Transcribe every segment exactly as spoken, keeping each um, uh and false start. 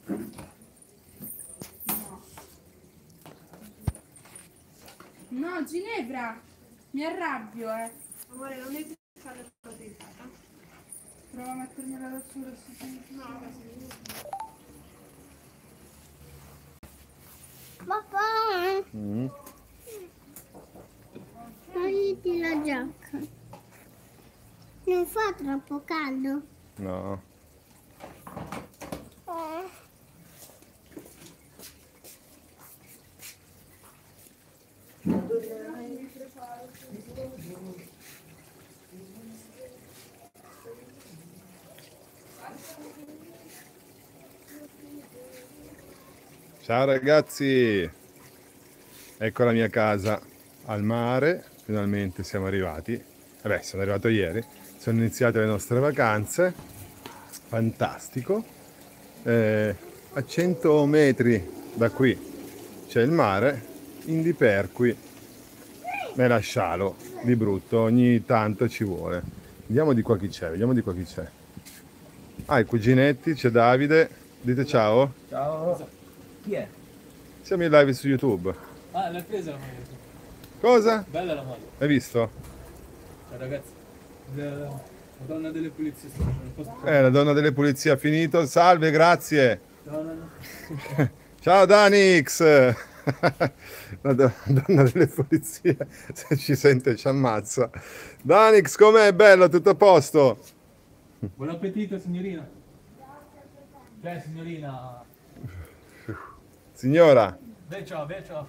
No, Ginevra, mi arrabbio, eh. Amore, non devi fare la protezione. Prova a mettermela da sola. No, Papà, Mm. togliti la giacca. Non fa troppo caldo? No. Ciao ragazzi, ecco la mia casa al mare, finalmente siamo arrivati. Vabbè, sono arrivato ieri, sono iniziate le nostre vacanze, fantastico. Eh, a cento metri da qui c'è il mare, indi per qui me la scialo di brutto, ogni tanto ci vuole. Vediamo di qua chi c'è, vediamo di qua chi c'è. Ah, i cuginetti, c'è Davide, dite ciao. Ciao. Chi è? Siamo in live su YouTube. Ah, l'hai presa la maglia? Cosa? Bella la maglia. Hai visto? Ciao ragazzi. La, la donna delle pulizie sta facendo un posto. Eh, la donna delle pulizie ha finito. Salve, grazie. No, no, no. Ciao Danix. La do- donna delle pulizie, se ci sente ci ammazza. Danix, com'è? Bello, tutto a posto? Buon appetito signorina. Beh signorina. Signora, Beh ciao, beh ciao.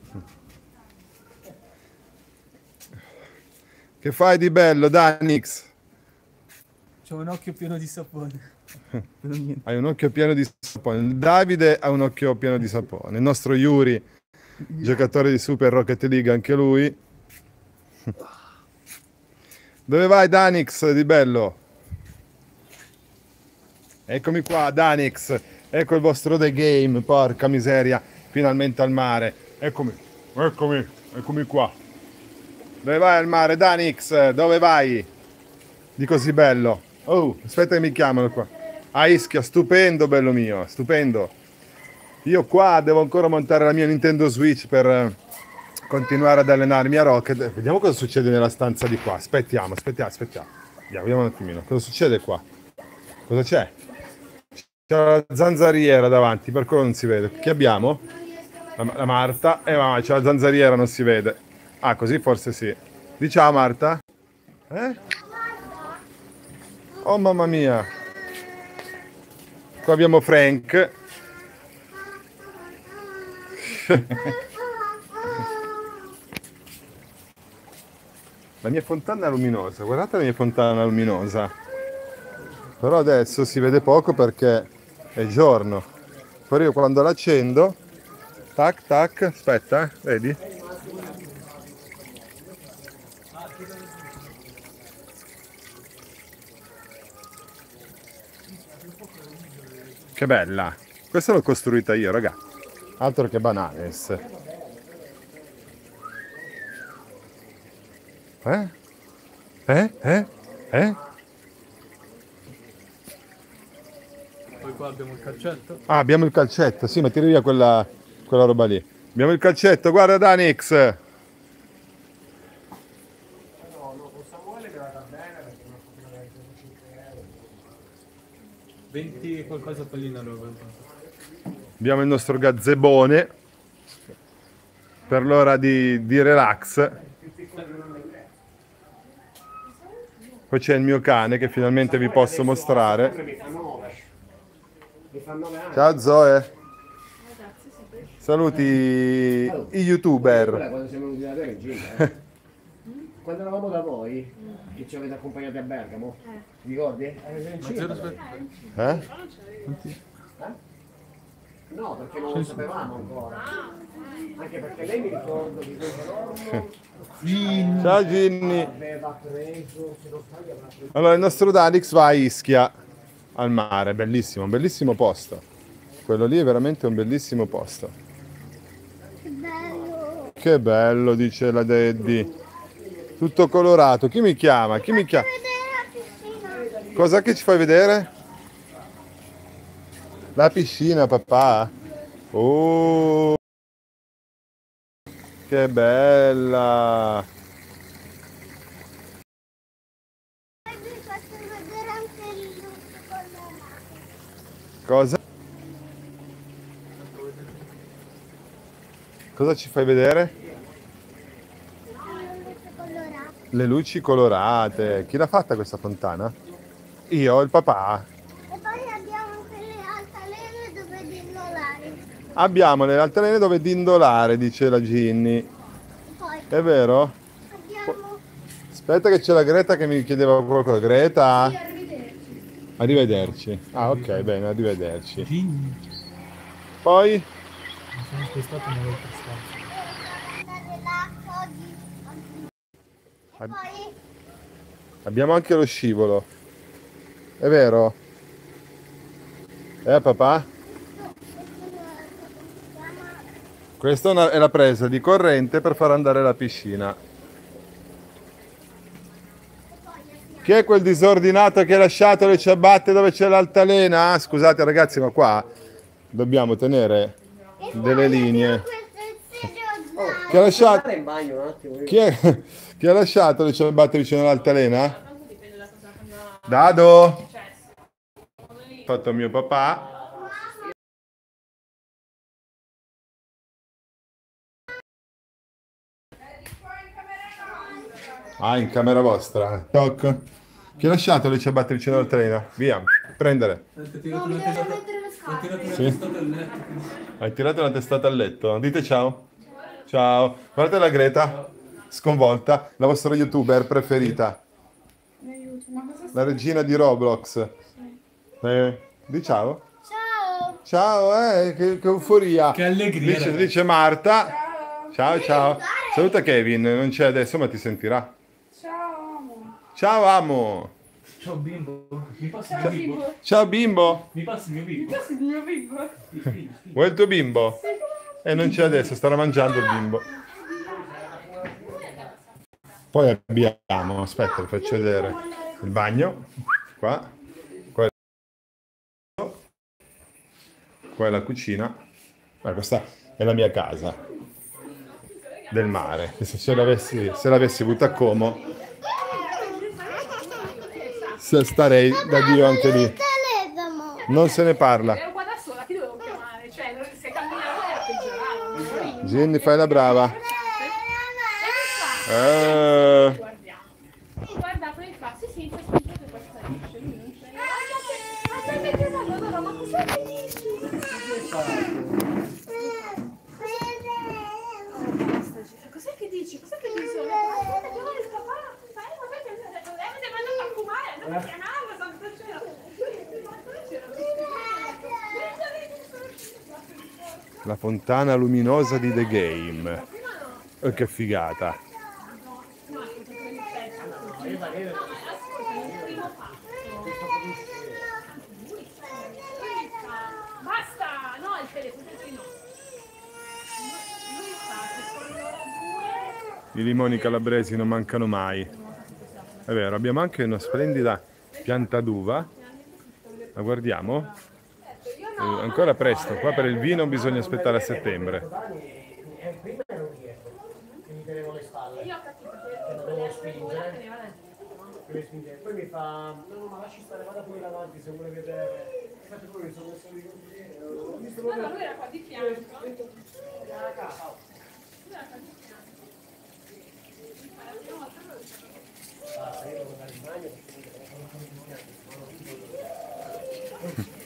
che fai di bello, Danix? C'ho un occhio pieno di sapone. Non niente. Hai un occhio pieno di sapone. Davide ha un occhio pieno di sapone. Il nostro Yuri, giocatore di Super Rocket League, anche lui. Dove vai, Danix, di bello? Eccomi qua, Danix. Ecco il vostro The Game, porca miseria. Finalmente al mare. Eccomi, eccomi, eccomi qua. Dove vai al mare, Danix? Dove vai? Di così bello. Oh, aspetta che mi chiamano qua. A Ischia, stupendo, bello mio, stupendo. Io qua devo ancora montare la mia Nintendo Switch per eh, continuare ad allenarmi a Rocket. Vediamo cosa succede nella stanza di qua. Aspettiamo, aspettiamo, aspettiamo. Vediamo, vediamo un attimino. Cosa succede qua? Cosa c'è? C'è la zanzariera davanti, per quello non si vede. Chi abbiamo? La, la Marta. Eh, ma c'è la zanzariera, non si vede. Ah, così forse sì. Di ciao, Marta. Eh? Oh, mamma mia. Qua abbiamo Frank. La mia fontana è luminosa, guardate la mia fontana luminosa. Però adesso si vede poco perché è giorno. Poi io quando l'accendo, tac tac, aspetta, eh, vedi? Che bella! Questa l'ho costruita io, raga. Altro che bananes. Eh? Eh? Eh? Eh? Poi qua abbiamo il calcetto. Ah, abbiamo il calcetto. Sì, ma tiri via quella, quella roba lì. Abbiamo il calcetto, guarda Danix. venti qualcosa pallina roba. Abbiamo il nostro gazebone per l'ora di, di relax. Poi c'è il mio cane che finalmente vi posso mostrare. Ciao Zoe. Saluti i youtuber. Quando siamo venuti da te in gita, eh? Quando eravamo da voi, che ci avete accompagnati a Bergamo, ti ricordi? Eh, in gita. Eh? No, perché non lo sapevamo ancora. Anche perché lei mi ricordo di quel giorno Ciao Ginny. aveva preso, se non sbaglio, aveva preso. Allora il nostro Danix va a Ischia al mare, bellissimo, un bellissimo posto. Quello lì è veramente un bellissimo posto. Che bello! Che bello, dice la Daddy. Tutto colorato. Chi mi chiama? Chi mi chiama? Vedere la piscina! Cosa che ci fai vedere? La piscina, papà. Oh, che bella. Vi faccio vedere anche il luce colorato. Cosa? Cosa ci fai vedere? Il luce colorato. Le luci colorate. Chi l'ha fatta questa fontana? Io, il papà. E poi abbiamo anche le altalene dove dinnolare. Abbiamo le altalene dove dindolare, dice la Ginny. Poi È vero? abbiamo Aspetta che c'è la Greta che mi chiedeva qualcosa. Greta? Sì, arrivederci. Arrivederci. Ah, ok, bene, arrivederci. Ginny. Poi? Mi sono spostato nell'altra stanza. andare là oggi. oggi. E Ab- poi Abbiamo anche lo scivolo. È vero? Eh, papà? Questa è una- è la presa di corrente per far andare la piscina. Chi è quel disordinato che ha lasciato le ciabatte dove c'è l'altalena? Ah, scusate ragazzi, ma qua dobbiamo tenere delle linee. Chi ha lasciato, Andare in bagno un attimo. io. chi è- chi ha lasciato le ciabatte vicino all'altalena? Dado? Fatto mio papà. Ah, in camera vostra. Toc. Chi ha lasciato le ciabatte vicino all'altalena? Via, prendere. Hai tirato una testata, hai tirato una Sì. testata al letto. Hai tirato una testata al letto. Dite ciao. Ciao. Guardate la Greta, sconvolta, la vostra youtuber preferita. Mi aiuto, ma cosa La regina di Roblox. Eh, di ciao. ciao. Ciao, eh, che, che euforia. Che allegria, Dice, ragazzi. dice Marta. Ciao. Ciao, ciao. Saluta Kevin, non c'è adesso, ma ti sentirà. Ciao, amo. Ciao, amo. Ciao bimbo. Mi passi il Ciao, mio bimbo? bimbo. Ciao, bimbo. Mi passi il mio bimbo? Questo è il mio bimbo. Sì, sì, sì. Vuoi il tuo bimbo? E non c'è adesso, starà mangiando il bimbo. Poi abbiamo, aspetta, vi faccio vedere il bagno. Qua. Qua è, qua è la cucina. Ma questa è la mia casa del mare. Se, se l'avessi, se l'avessi avuta a Como, se starei da Dio anche lì. Telefono. Non se ne parla. Ero qua da sola, ti dovevo chiamare, cioè se camminavo era peggiorato. Ginny, fai la brava. E Eh, guardiamo. Guarda, poi fa, sì sì, questo è che poi sparisce, lui non c'è. Ma stai mettendo allora, ma cosa che dici? Cos'è che dici? Cos'è che dici? Aspetta, chiamare il papà. Fai, ma fai, mi mandando a fumare, non mi chiamava, santo cielo. la fontana luminosa di The Game. Oh, che figata. Basta, no, il telefono, sì, no. Lui fa che con l'ora due. I limoni calabresi non mancano mai. È vero, abbiamo anche una splendida pianta d'uva. La guardiamo? Eh, ancora presto, qua per il vino bisogna aspettare a settembre. Prima ero dietro, che mi tenevo le spalle. Io ho capito che Che dovevo dovevo spingere. spingere. che mi spingeva. Poi mi fa, no ma lasci stare, vada pure davanti se vuole vedere. Infatti poi mi sono messo lì così, e ho visto No, no, proprio. lui era qua di fianco. Era a casa. Lui era qua di fianco. Basta, io devo andare in bagno perché non sono conosciuto, non ho visto.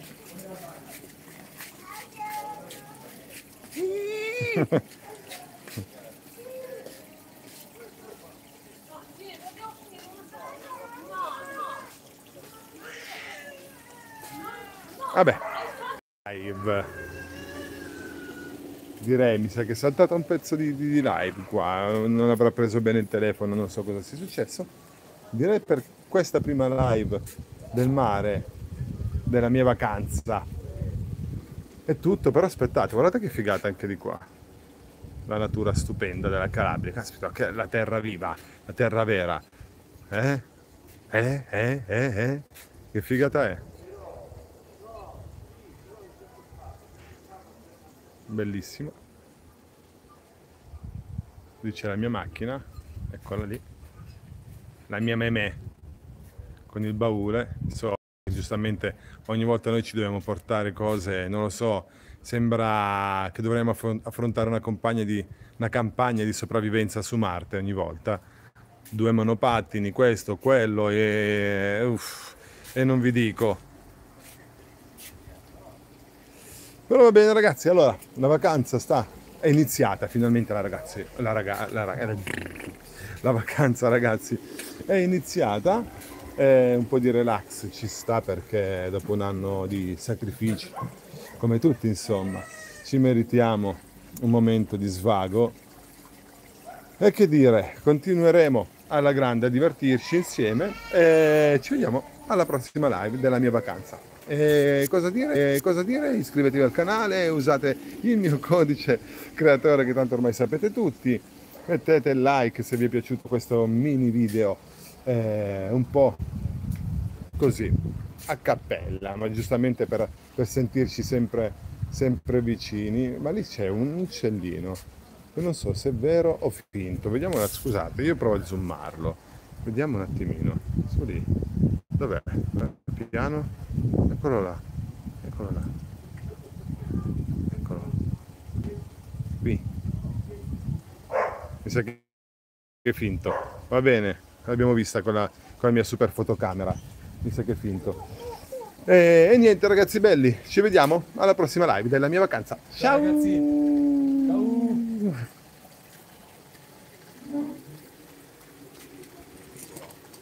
Vabbè. Live. Direi, mi sa che è saltato un pezzo di, di- di live qua. Non avrà preso bene il telefono, non so cosa sia successo. Direi per questa prima live del mare, della mia vacanza. È tutto, però aspettate, guardate che figata anche di qua. La natura stupenda della Calabria. Caspita, che la terra viva, la terra vera. Eh? Eh? Eh? Eh? Eh? Che figata è? bellissimo. Lì c'è la mia macchina, eccola lì, la mia memè con il baule. So, giustamente ogni volta noi ci dobbiamo portare cose, non lo so, sembra che dovremmo affrontare una campagna di, una campagna di sopravvivenza su Marte ogni volta. Due monopattini, questo, quello e, uff, e non vi dico. Però va bene ragazzi, allora la vacanza sta, è iniziata finalmente la ragazzi, la, raga, la, raga, la vacanza ragazzi è iniziata, eh, un po' di relax ci sta perché dopo un anno di sacrifici, come tutti insomma, ci meritiamo un momento di svago e che dire, continueremo alla grande a divertirci insieme e ci vediamo alla prossima live della mia vacanza. E cosa dire? E cosa dire? Iscrivetevi al canale, usate il mio codice creatore che tanto ormai sapete tutti, mettete il like se vi è piaciuto questo mini video, eh, un po' così a cappella, ma giustamente per, per sentirci sempre, sempre vicini. Ma lì c'è un uccellino, io non so se è vero o finto, vediamo, scusate, io provo a zoomarlo, vediamo un attimino, su lì, dov'è? Piano, eccolo là, eccolo là, eccolo, qui, mi sa che è finto, va bene, l'abbiamo vista con la, con la mia super fotocamera, mi sa che è finto. E, e niente ragazzi belli, ci vediamo alla prossima live della mia vacanza, ciao! Ciao ragazzi!